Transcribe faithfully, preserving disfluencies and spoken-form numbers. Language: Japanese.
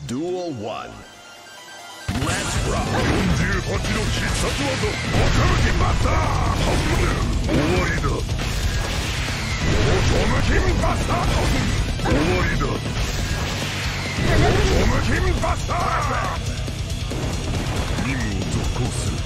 Duel one. Let's rock. よんじゅうはちの必殺技分かる気バスター終わりだ。オトムキンバスター終わりだ。オトムキンバスター任務を続行する。